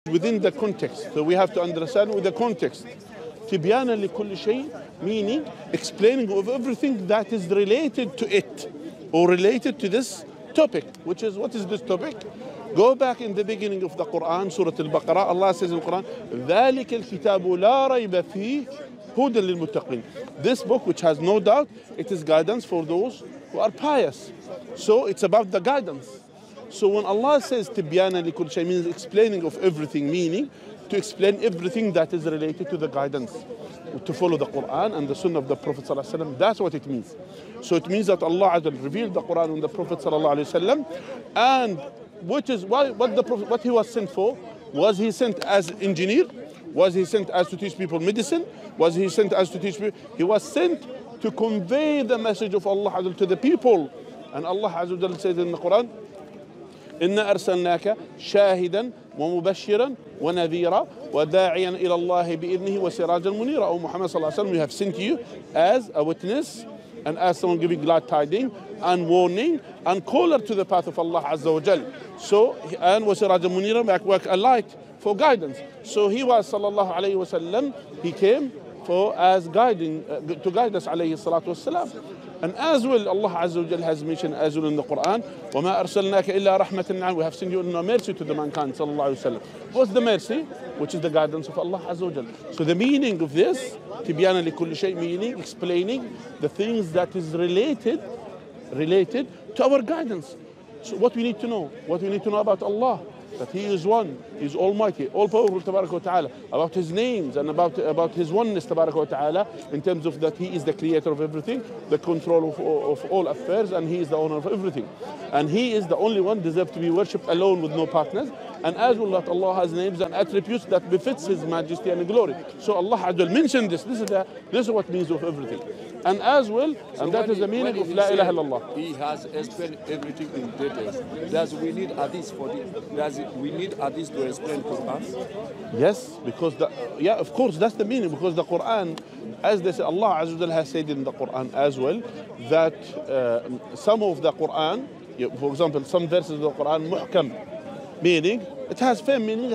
within the context. So we have to understand with the context. تبيانا لكل شيء, meaning explaining of everything that is related to it or related to this topic, which is, what is this topic? Go back in the beginning of the Quran, Surah Al-Baqarah, Allah says in the Quran, ذَلِكَ الْكِتَابُ لَا رَيْبَ فِيهِ هُدًى لِلْمُتَّقِينَ. This book, which has no doubt, it is guidance for those who are pious. So it's about the guidance. So when Allah says تبيانا لكل شيء, means explaining of everything, meaning to explain everything that is related to the guidance, to follow the Quran and the Sunnah of the Prophet ﷺ. That's what it means. So it means that Allah revealed the Quran and the Prophet ﷺ, and which is what the Prophet, what he was sent for. Was he sent as engineer? Was he sent as to teach people medicine? Was he sent as to teach people? He was sent to convey the message of Allah to the people. And Allah says in the Quran, إِنَّا أَرْسَلْنَاكَ شَاهِدًا وَمُبَشِّرًا وَنَذِيرًا وَدَاعِيًا إِلَى اللَّهِ بِإِذْنِهِ وَسِرَاجًا مُنِيرًا. O Muhammad sallallahu alaihi wasallam, we have sent you as a witness and as someone giving glad tidings and warning and caller to the path of Allah Azza wa Jal. So, and وَسِرَاجًا مُنِيرًا, like a light for guidance. So he was sallallahu alayhi wa sallam, he came for as guiding, to guide us alayhi salatu wassalam. And as well, Allah Azza wa Jal has mentioned as well in the Quran, وَمَا أَرْسَلْنَاكَ إِلَّا رَحْمَةً لِلْعَالَمِينَ. We have sent you in a mercy to the mankind, sallallahu alayhi wa sallam. What's the mercy? Which is the guidance of Allah Azza wa Jal. So the meaning of this, تِبْيَانًا لِكُلِّ شَيْء, meaning explaining the things that is related to our guidance. So what we need to know about Allah, that He is one, He is Almighty, all powerful, Tabaraka wa Ta'ala, about His names and about His oneness, Tabaraka wa Ta'ala, in terms of that He is the creator of everything, the control of all affairs, and He is the owner of everything. And He is the only one deserved to be worshipped alone with no partners. And as well that Allah has names and attributes that befits His majesty and glory. So Allah Azza mentioned this. This is what means of everything. And as well, so and that is the meaning of La ilaha illallah. He has explained everything in details. Does we need hadith for this? We need hadith to explain Quran? Yes, because of course that's the meaning. Because the Quran, as they say, Allah Azza wa Jalla has said in the Quran as well that some of the Quran, for example, some verses of the Quran muhkam, meaning it has firm meaning.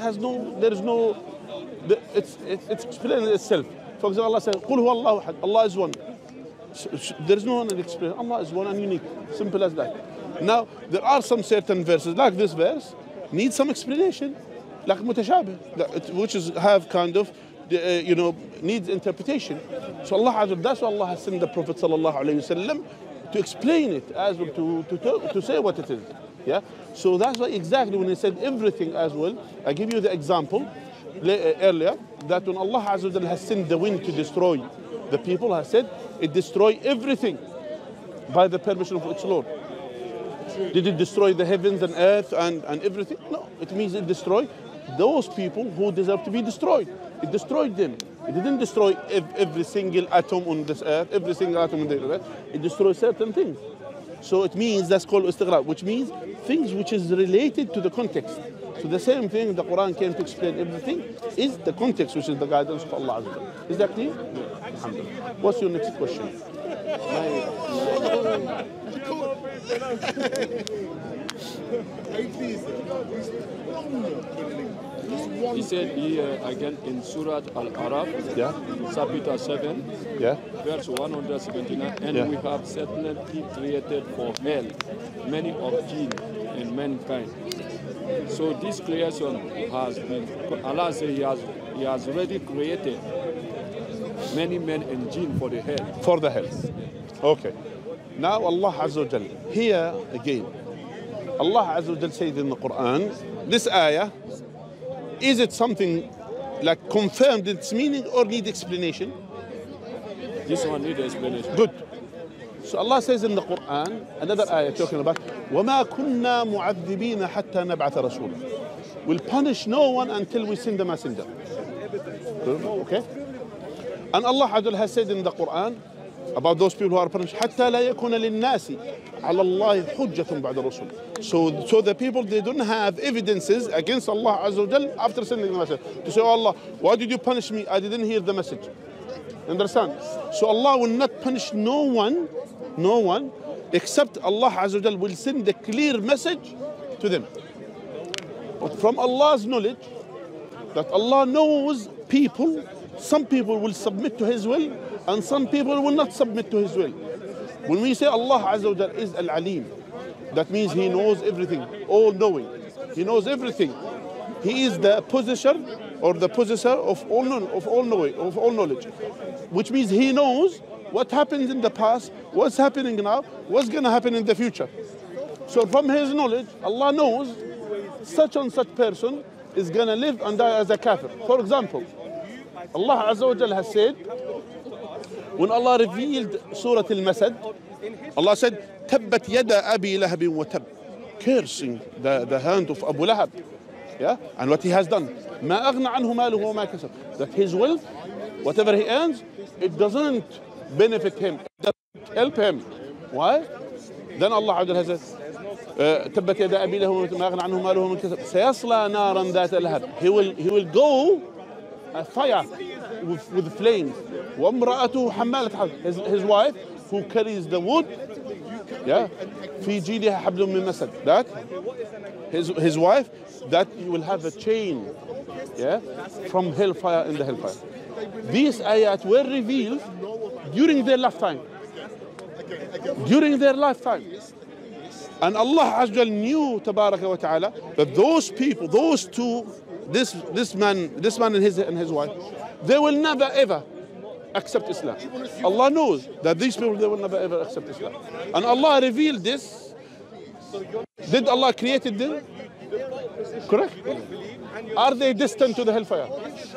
It's explaining itself. For example, Allah says, قُلْ هُوَ اللَّهُ أَحَدٌ. Allah is one. There is no one to explain. Allah is one and unique. Simple as that. Now, there are some certain verses, like this verse, need some explanation, like mutashabih, which have kind of, needs interpretation. So Allah, that's why Allah has sent the Prophet sallallahu alaihi wasallam to explain it as well, to say what it is. Yeah. So that's why exactly when He said everything as well. I give you the example earlier that when Allah Azza wa Jalla has sent the wind to destroy the people, has said it destroy everything by the permission of its Lord. Did it destroy the heavens and earth and everything? No, it means it destroyed those people who deserve to be destroyed. It destroyed them. It didn't destroy every single atom on this earth, every single atom on the earth. It destroyed certain things. So it means that's called istighraq, which means things which is related to the context. So the same thing the Quran came to explain everything is the context, which is the guidance of Allah Azza wa Jalla. Is that clear? Alhamdulillah. What's your next question? He said here again in Surah Al-Araf, chapter 7, verse 179, and we have certainly created for hell many of jinn and mankind. So this creation has been, Allah says He has already created many men and jinn for the hell. For the hell. Okay. Now Allah Azza wa Jalla, here again, Allah Azza wa Jalla said in the Quran, this ayah, is it something like confirmed its meaning or need explanation? This one needs explanation. Good. So Allah says in the Quran, another ayah talking about, وَمَا كُنَّا مُعَذِّبِينَ حَتَّى نَبْعَثَ رَسُولًا. We'll punish no one until we send a messenger. Okay? And Allah Azza wa Jalla has said in the Quran about those people who are punished, حَتَّى لَا يَكُنَ لِلنَّاسِ عَلَى اللَّهِ حُجَّةٌ بَعْدَ الرُّسُولِ. So the people, they don't have evidences against Allah Azza wa Jalla after sending the message. To say, oh Allah, why did you punish me? I didn't hear the message. Understand? So Allah will not punish no one, except Allah Azza wa Jalla will send the clear message to them. But from Allah's knowledge, that Allah knows people. Some people will submit to His will, and some people will not submit to His will. When we say Allah Azza wa Jal is Al-Alim, that means He knows everything, all-knowing. He knows everything. He is the possessor or the possessor of all knowledge, which means He knows what happened in the past, what's happening now, what's going to happen in the future. So from His knowledge, Allah knows such and such person is going to live and die as a kafir. For example, Allah Azza wa Jal has said, when Allah revealed Surah Al-Masad, Allah said, تَبَّتْ يَدَا أَبِي لَهَبٍ وَتَبٍّ, cursing the hand of Abu Lahab, yeah, and what he has done. مَا أَغْنَى عَنْهُ مَالُهُ وَمَا كَسَبَ, that his wealth, whatever he earns, it doesn't benefit him, it doesn't help him. Why? Then Allah Azza wa Jal has said, تبت يدا أبي له ما أغنى عنه ماله من كسب سيصلى نارا ذات لهب. He will go a fire with flames. وامرأته حمالة حطب, his wife who carries the wood, yeah, في جيدها حبل من مسد, that his wife, that you will have a chain, yeah, from hellfire in the hellfire. These ayat were revealed during their lifetime. During their lifetime. And Allah Azza wa Jal knew Tabaraka wa Ta'ala that those people, those two, this man and his wife, they will never ever accept Islam. Allah knows that these people, they will never ever accept Islam. And Allah revealed this. Did Allah created them? Correct? Are they destined to the hellfire?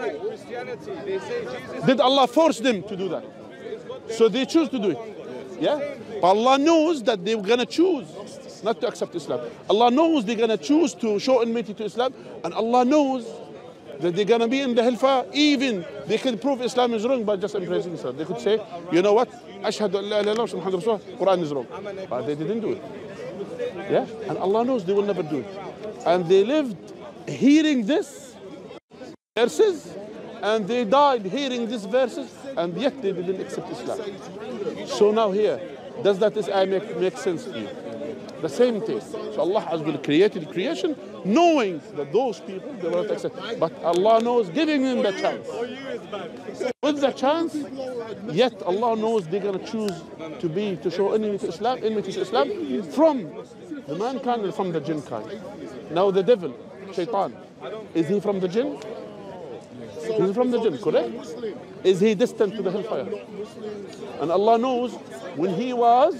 Did Allah force them to do that? So they choose to do it. Yeah? But Allah knows that they're going to choose not to accept Islam. Allah knows they're going to choose to show enmity to Islam, and Allah knows that they're going to be in the hellfire. Even they could prove Islam is wrong by just embracing Islam. They could say, you know what, Ashhadu an la ilaha illallah Muhammadur Rasulullah, Quran is wrong. But they didn't do it. Yeah? And Allah knows they will never do it. And they lived hearing this verses, and they died hearing these verses, and yet they didn't accept Islam. So now here, does that this ayah make sense to you? The same thing. So Allah Azza wa Jal created creation knowing that those people, they will not accept. But Allah knows, giving them the chance. With the chance, yet Allah knows they're going to choose to show enmity to Islam from the mankind and from the jinn kind. Now the devil, Shaitan, is he from the jinn? He's from the jinn, correct? Is he destined to the hellfire? And Allah knows when he was,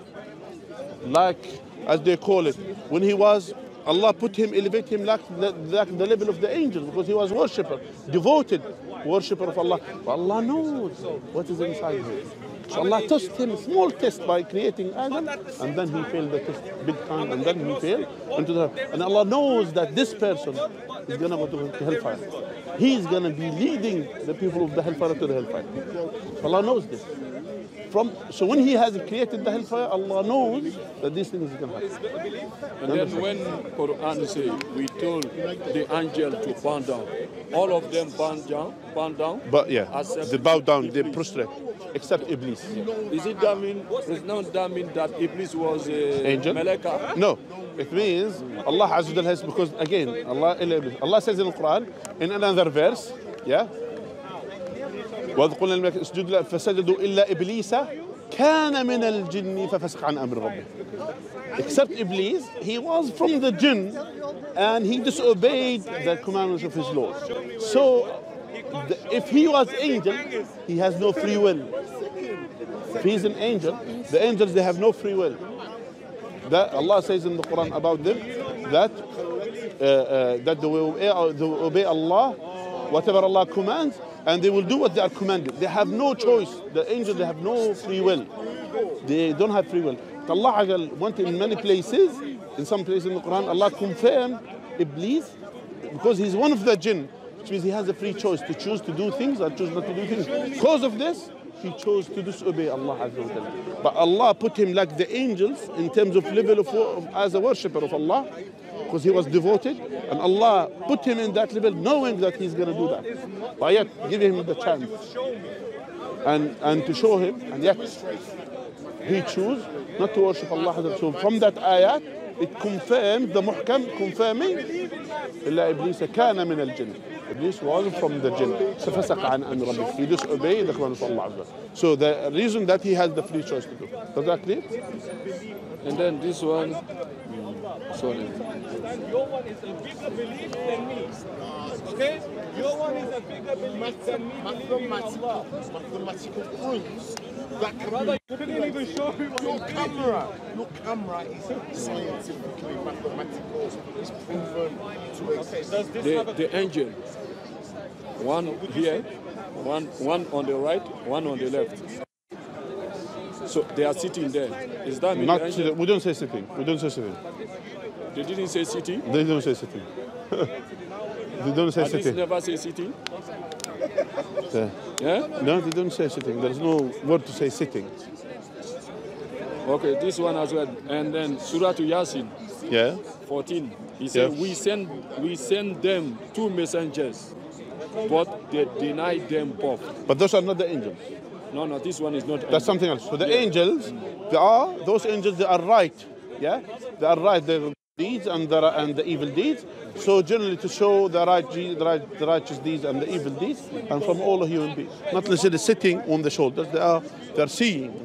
like, as they call it, when he was, Allah put him, elevate him like the level of the angels, because he was worshipper, devoted worshipper of Allah. But Allah knows what is inside him. So Allah tested him, small test by creating Adam, and then he failed the test big time, and then he failed into the, and Allah knows that this person is going to go to hellfire. He's going to be leading the people of the hellfire to the hellfire. Allah knows this. So when he has created the hellfire, Allah knows that these things are going to happen. And then when Quran says, we told the angel to bow down, all of them bow down. But yeah, they bow down, they prostrate, except Iblis. Is it that mean? Does not that mean that Iblis was angel? Malaika? No, it means Allah Azza wa Jal has, because again, Allah says in the Quran, in another verse, yeah. وَإِذْ قُلْنَا لِلْمَلَائِكَةِ اسْجُدُوا فَسَجَدُوا إِلَّا إِبْلِيسَ كَانَ مِنَ الْجِنِّ فَفَسَقَ عَنْ أَمْرِ رَبِّهِ. Except Iblis, he was from the jinn and he disobeyed the commandments of his Lord. So if he was angel, he has no free will. If he's an angel, the angels, they have no free will. That Allah says in the Quran about them that they will obey Allah, whatever Allah commands, and they will do what they are commanded. They have no choice. The angels, they have no free will. They don't have free will. But Allah went in many places, in some places in the Quran, Allah confirmed Iblis, because he's one of the jinn, which means he has a free choice to choose to do things or choose not to do things. Because of this, he chose to disobey Allah Azza wa Jalla. But Allah put him like the angels in terms of level of as a worshipper of Allah, because he was devoted, and Allah put him in that level knowing that he's going to do that. But yet, give him the chance and to show him, and yet he chose not to worship Allah. So from that ayat, it confirms the muhkam, confirming إِلَّا إِبْلِيسَ كَانَ مِنَ الْجِنِّ. Iblis was from the jinn. فَفَسَقَ عَنْ أَمْرِ رَبِّهِ. He disobeyed the command of Allah. So the reason that he has the free choice to do. Does that clear? And then this one, sorry. Your one is a bigger belief than me. Okay? Your one is a bigger belief than me believing in Allah. Mathematical proofs that can Brother, you couldn't even show me what your camera is scientifically mathematical. It's proven to exist. does this have a... The angel, one here, one on the right, one on the left. So they are sitting there. Is that mean Not the angel? we don't say sitting. We don't say sitting. They didn't say sitting? They don't say sitting. They don't say Hadith sitting. never say sitting? Yeah. Yeah? No, they don't say sitting. There's no word to say sitting. Okay, this one as well. And then Surah to Yasin, Yeah. 14. He said, Yes. we send them two messengers, but they denied them both. But those are not the angels. No, this one is not. That's something else. So the angels, those angels, they are right. Yeah, they are right. The deeds and the evil deeds. So generally, to show the righteous deeds and the evil deeds, and from all human beings, not necessarily sitting on the shoulders. They are seeing.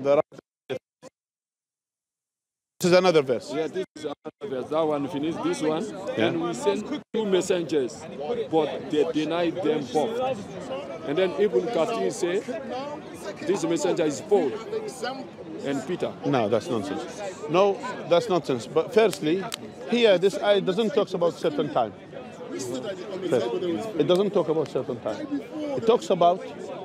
This is another verse. Yeah, this is another verse. That one finished. This one, Yeah. and we sent two messengers, but they denied them both. And then Ibn Kathir say, this messenger is Paul and Peter. No, that's nonsense. No, that's nonsense. But firstly, here this ayah doesn't talk about certain time. First, it doesn't talk about certain time. It talks about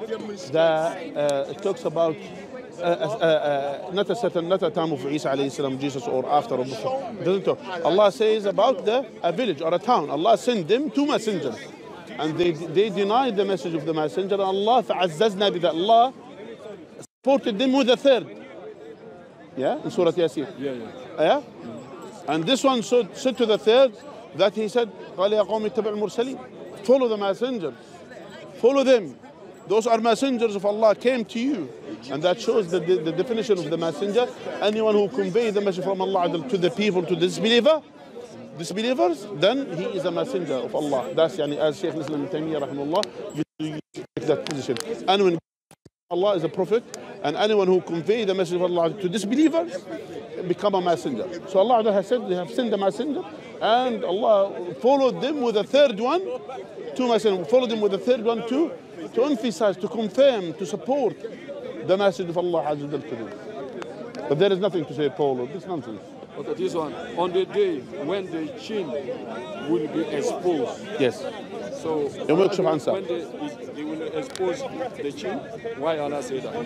not a time of Isa alayhi salam, Jesus, or after or before. It doesn't talk. Allah says about a village or a town. Allah sent them two messengers, and they denied the message of the messenger. And Allah فَعَزَّزْنَا بِذَا. Allah supported them with a third. Yeah, in Surah Yasin. Yeah. And this one said to the third that he said, قال يا قوم اتبعوا المرسلين. Follow the messengers. Follow them. Those are messengers of Allah came to you. And that shows the definition of the messenger. Anyone who conveys the message from Allah to the people, to disbelievers, then he is a messenger of Allah. That's as Shaykh Islam Ibn Taymiyyah rahimahullah, you take that position. And when Allah is a prophet, and anyone who conveys the message of Allah to disbelievers become a messenger. So Allah has said they have sent a messenger, and Allah followed them with a third one, two messengers, followed them with a third one to emphasize, to confirm, to support the message of Allah Azza wa Jalla to them. But there is nothing to say Paul or this nonsense. Okay, this one. On the day when the chin will be exposed. Yes. So يوم يكشف عن ساق. when they will expose the chin, why Allah say that?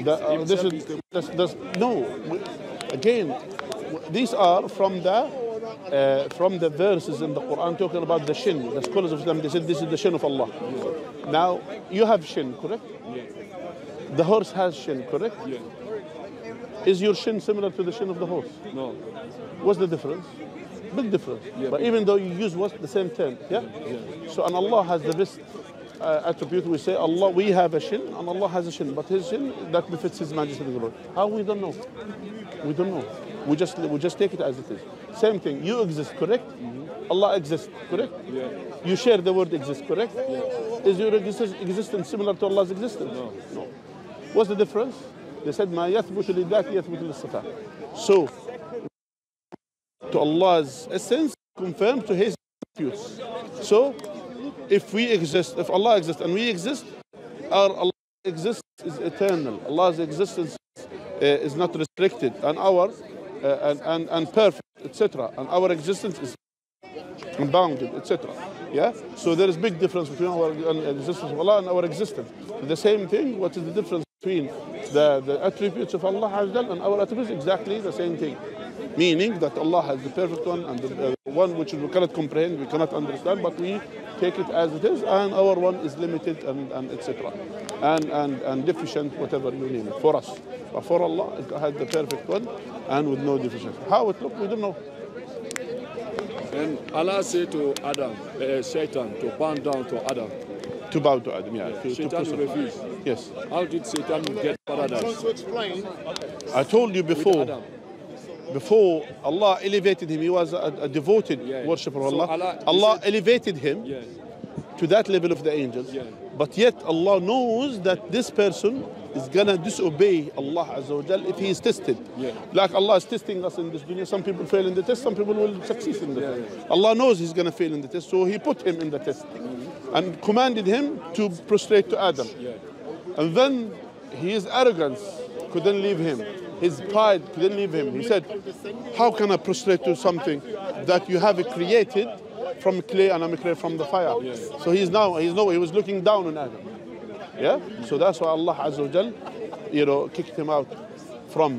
Again, these are from the verses in the Quran talking about the shin. The scholars of Islam, they said this is the shin of Allah. Now, you have shin, correct? Yeah. The horse has shin, correct? Yeah. Is your shin similar to the shin of the horse? No. What's the difference? Big difference. Yeah, but even though you use the same term, yeah? So, and Allah has the best attribute. We say, Allah, we have a shin, and Allah has a shin, but His shin, that befits His Majesty the Lord. How? We don't know. We don't know. We just take it as it is. Same thing. You exist, correct? Allah exists, correct? Yeah. You share the word exist, correct? Yeah. Is your existence similar to Allah's existence? No. What's the difference? They said, ما يثبت للذات يثبت للصفات. So, to Allah's essence, confirmed to His attributes. So, if Allah exists and we exist, our existence is eternal. Allah's existence is not restricted, and and perfect, etc. And our existence is unbounded, etc. Yeah. So there is big difference between our existence of Allah and our existence. The same thing. What is the difference between the attributes of Allah and our attributes? Exactly the same thing. Meaning that Allah has the perfect one and the one which we cannot comprehend, we cannot understand, but we take it as it is, and our one is limited and etc. And deficient, whatever you name it, for us. But for Allah, it had the perfect one and with no deficiency. How it looked, we don't know. And Allah said to Adam, Satan, to bow down to Adam. To bow to Adam, yeah. Satan refused. Yes. How did Satan get paradise? To explain, I told you before. Before Allah elevated him, he was a devoted worshipper of Allah. Allah elevated him to that level of the angels. Yeah. But yet Allah knows that this person is gonna disobey Allah Azza wa Jal if he is tested. Yeah. Like Allah is testing us in this dunya. Some people fail in the test, some people will succeed in the test. Yeah. Allah knows he's gonna fail in the test, so he put him in the test and commanded him to prostrate to Adam. Yeah. And then his arrogance couldn't leave him. His pride couldn't leave him. He said, how can I prostrate to something that you have created from clay and I'm created from the fire? Yeah. So he was looking down on Adam. Yeah? So that's why Allah Azza wa Jal, kicked him out from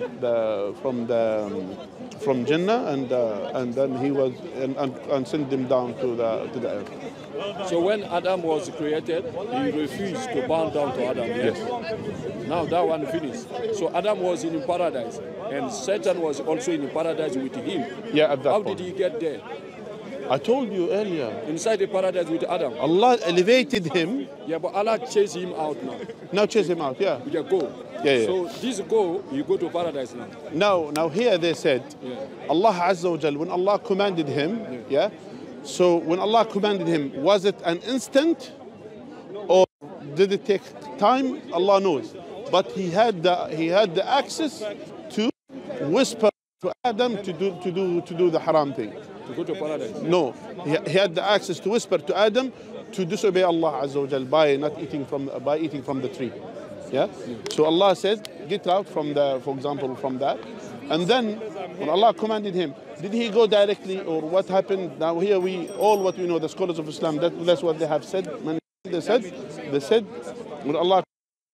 Jannah and then he was and sent him down to the earth. So when Adam was created, he refused to bow down to Adam. Yes. Now that one finished. So Adam was in paradise, and Satan was also in paradise with him. Yeah, at that How point. did he get there? I told you earlier. Inside the paradise with Adam. Allah elevated him. Yeah, but Allah chased him out now. Now chase him out. Yeah. With a go. Yeah. So this go, you go to paradise now. Now here they said, Yeah. Allah Azza wa Jal, when Allah commanded him, yeah. So when Allah commanded him, was it an instant, or did it take time? Allah knows. But he had the access to whisper to Adam to do the haram thing. To go to paradise. No, he had the access to whisper to Adam to disobey Allah Azza wa Jal by eating from the tree. Yeah. So Allah said, get out for example, from that. And then when Allah commanded him, did he go directly or what happened? Now here what we know, the scholars of Islam, that's what they have said. They said when Allah,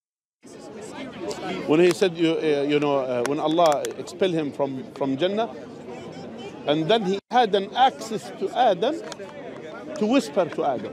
when he said, when Allah expelled him from Jannah, and then he had an access to Adam to whisper to Adam.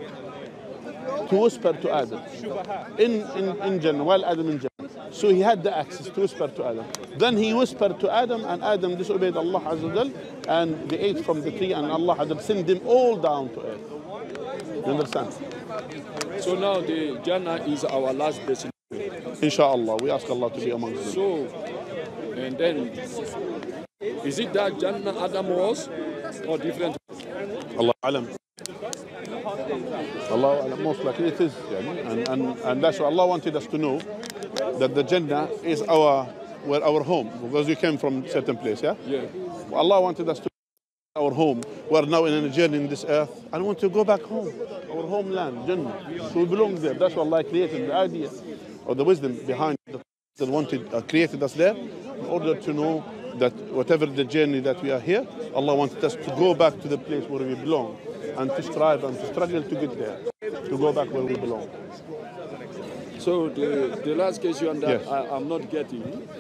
In Jannah, while Adam in Jannah. So he had the access to whisper to Adam. Then he whispered to Adam, and Adam disobeyed Allah Azza wa Jal, and they ate from the tree, and Allah Azza wa Jal sent them all down to earth. You understand? So now the Jannah is our last destination. Inshallah, we ask Allah to be amongst them. So, and then, is it that Jannah Adam was, or different? Allah alam. Allah alam, most likely it is. And that's why Allah wanted us to know that the Jannah is our home, because we came from a certain place, yeah? Yeah. Allah wanted us to our home. We're now in a journey in this earth. I want to go back home, our homeland, Jannah. So we belong there. That's what Allah created, the idea or the wisdom behind that created us there, in order to know that whatever the journey that we are here, Allah wanted us to go back to the place where we belong and to strive and to struggle to get there, to go back where we belong. So the last question that Yes. I'm not getting,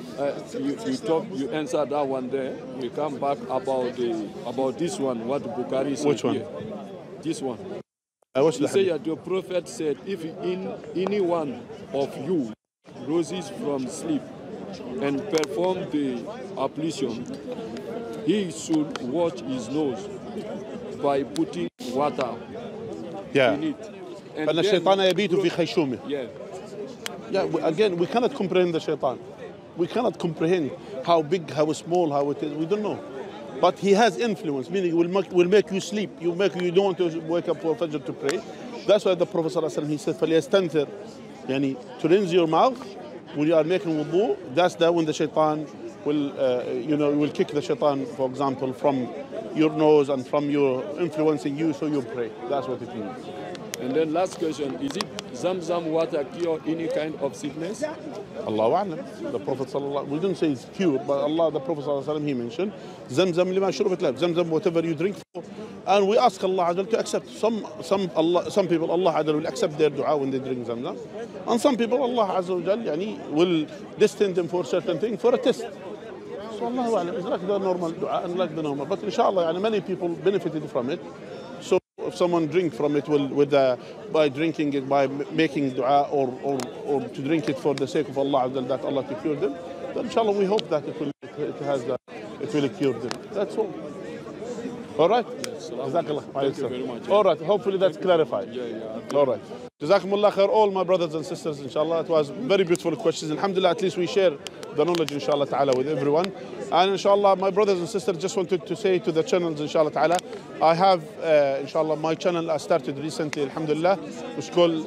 you answered that one there. We come back about this one, what Bukhari said. Which one? Here. This one. What's You the say hadith? that your prophet said, if any one of you roses from sleep and perform the ablution, he should wash his nose by putting water Yeah. in it. And فَإِنَّ then- الشَّيْطَانَ يَبِيتُ فِي خَيْشُومِهِ. Yeah. Yeah, again, we cannot comprehend the shaitan. We cannot comprehend how big, how small, how it is. We don't know. But he has influence, meaning will make you sleep. You don't want to wake up for Fajr to pray. That's why the Prophet ﷺ, he said, فَلْيَسْتَنْثِرْ, to rinse your mouth when you are making wudu. That's when the shaitan will kick the shaitan, for example, from your nose and from your influencing you, so you pray. That's what it means. And then last question, is it Zamzam water cure any kind of sickness? Allahu A'lam. The Prophet sallallahu, we didn't say it's pure, but the Prophet sallallahu, he mentioned Zamzam lima shurbat lab. Zamzam, whatever you drink for. And we ask Allah Azza to accept. Some people Allah Azza will accept their dua when they drink Zamzam, and some people Allah Azza will destine them for certain thing for a test. So Allahu A'lam, it's like the normal dua and like the normal. But inshallah, many people benefited from it. So if someone drink from it by drinking it, by making dua or to drink it for the sake of Allah Azza, that Allah to cure them, then inshallah we hope that it will cure them. That's all. All right? Jazakallah. Thank you very much. All right, hopefully that's clarified. Yeah. All right. Jazakumullah khair, all my brothers and sisters, inshallah. It was very beautiful questions. Alhamdulillah, at least we share the knowledge, inshallah ta'ala, with everyone. And inshallah, my brothers and sisters, just wanted to say to the channels, inshallah ta'ala, I have, inshallah, my channel I started recently, alhamdulillah. It's called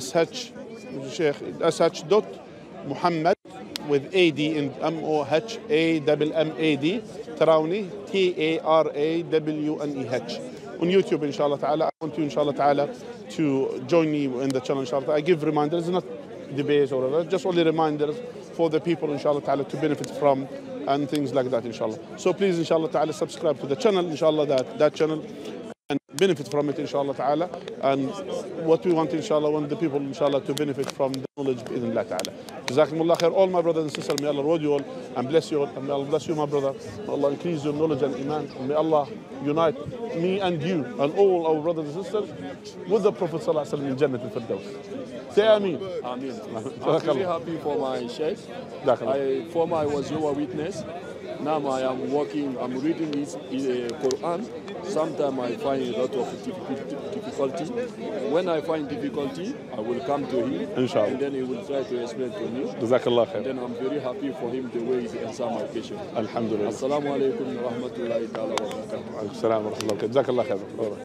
sh.muhammad with AD in MOHAMMAD, Tarawni, TARAWNEH. On YouTube, inshallah ta'ala. I want you, inshallah ta'ala, to join me in the channel, inshallah. I give reminders, not debates or whatever, just only reminders for the people, inshallah ta'ala, to benefit from and things like that, inshallah. So please, inshallah ta'ala, subscribe to the channel, inshallah, that channel, and benefit from it, inshallah ta'ala. And what we want, inshallah, want the people, inshallah, to benefit from the knowledge, bi'idhnillah ta'ala. Jazakumullah khair, all my brothers and sisters. May Allah reward you all and bless you all. And may Allah bless you, my brother. May Allah increase your knowledge and iman. And may Allah unite me and you and all our brothers and sisters with the Prophet sallallahu alaihi wasallam in Jannah al-Firdaus. Say Ameen. Ameen. I'm very happy for my sheikh. Former I was your witness. Now I am working, I'm reading his Quran. Sometimes I find a lot of difficulty. When I find difficulty, I will come to him. Inshallah. And then he will try to explain to me. Jazakallah khair. And then I'm very happy for him the way he answers my question. Alhamdulillah. Assalamu alaikum wa rahmatullahi wa barakatuh. Assalamu alaikum. Jazakallah khair.